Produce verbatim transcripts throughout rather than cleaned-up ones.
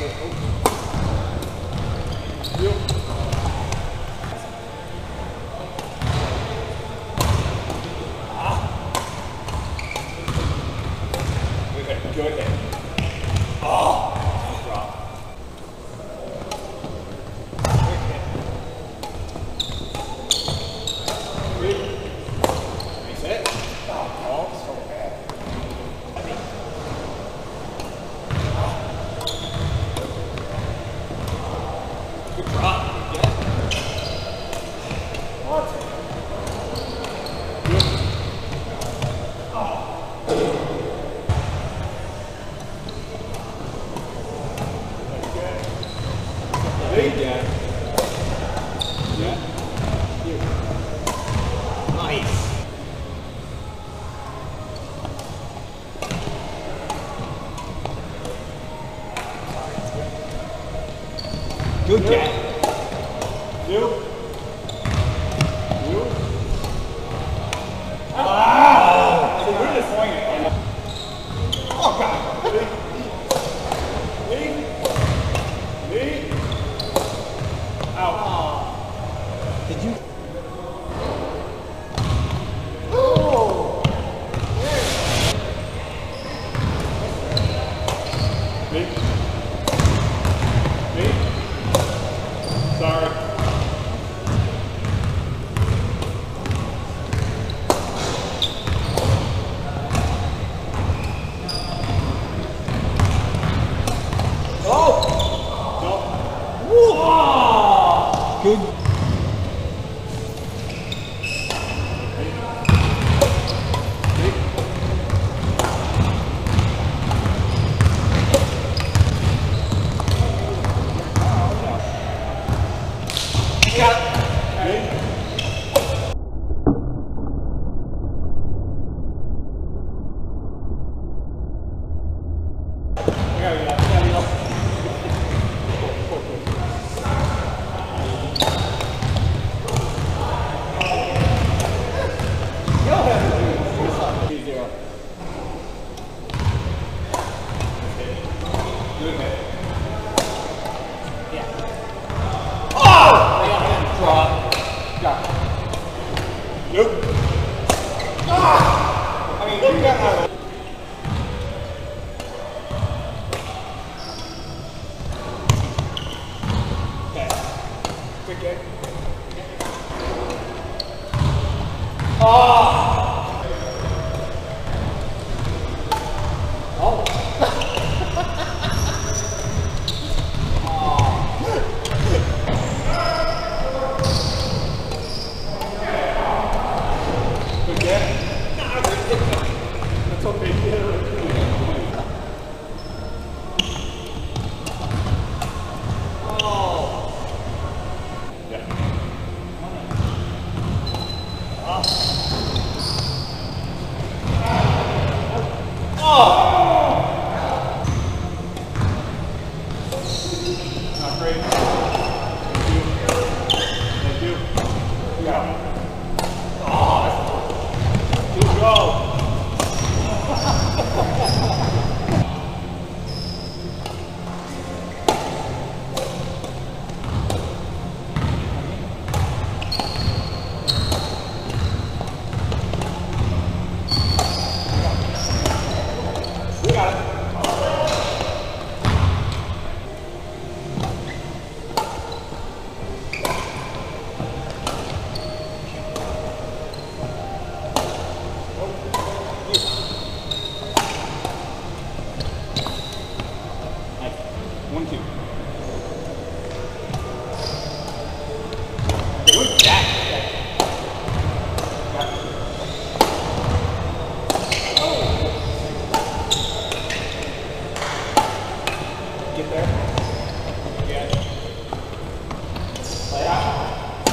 Good hit. Oh! Drop. Good hit. Three. Reset. Oh, oh, so bad. I think. Good drop. Good get. What? Good. Oh. There you go. Yeah. Nice. Good get. You. You. Wow. So we're just swinging it. Oh God. Lead. Lead. Lead. Out. Did you? Oh! Me? Me? Sorry. Oh! No. Whoa! Good. Nope. Ah! I mean, you got how. Okay. Good game. Ah! Oh. That's okay. Oh. Yeah. Oh. Not great. Thank you. Thank you. Yeah. Oh. Good go. One, two. Good jack. Get there. Yeah. Play out.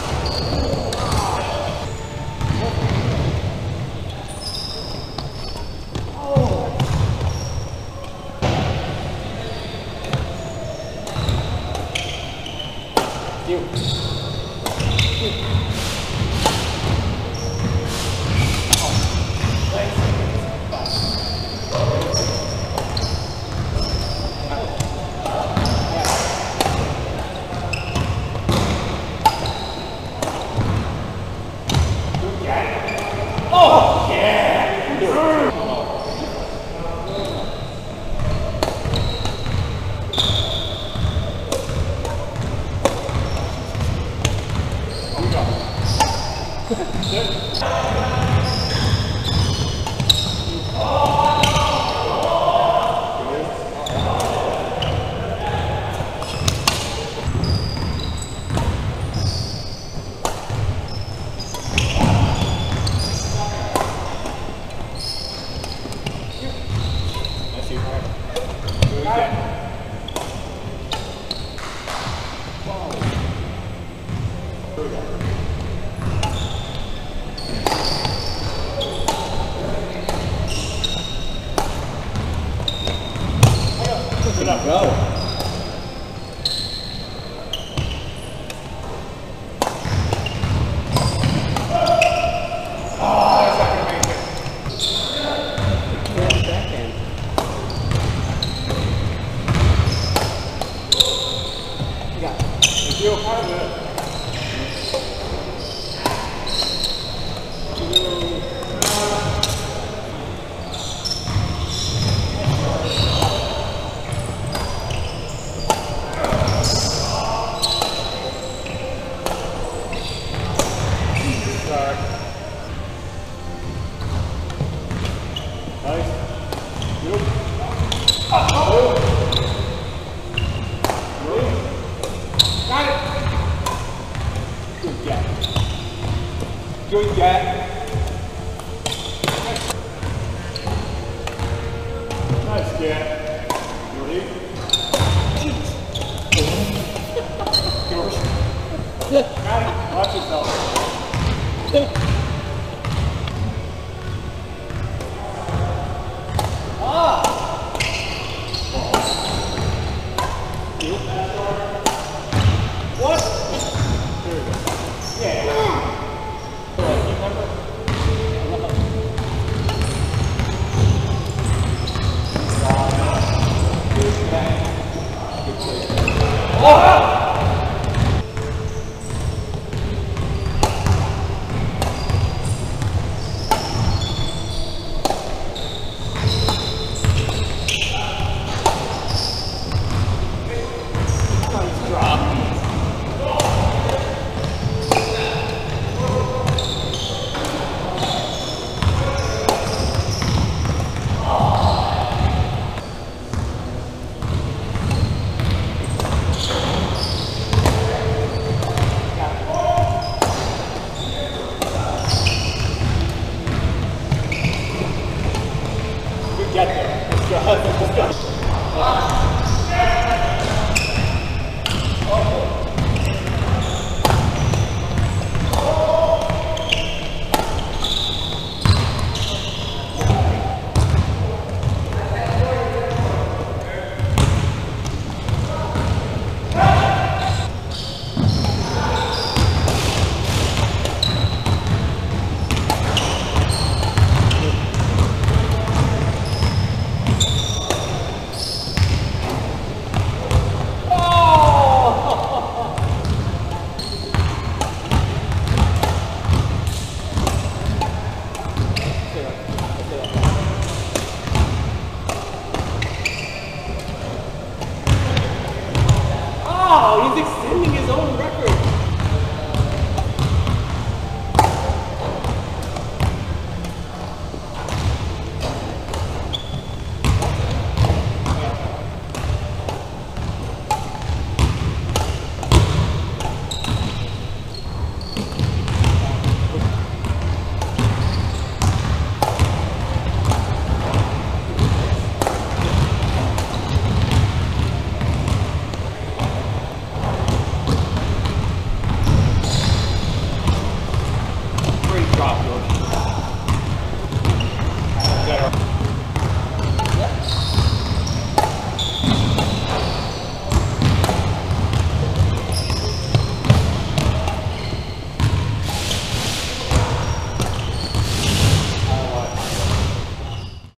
You. Oh. Get up. Go. Oh, that's not gonna make it. Yeah, backhand. You got it. Thank you. Part of it. Nice. Good. Oh. Got it. Good get. Good get. Nice get. Ready? Got it. Watch yourself. What? There we go. Yeah. Oh! Get there. Let's go. Let's go. Oh, he's extending his own record.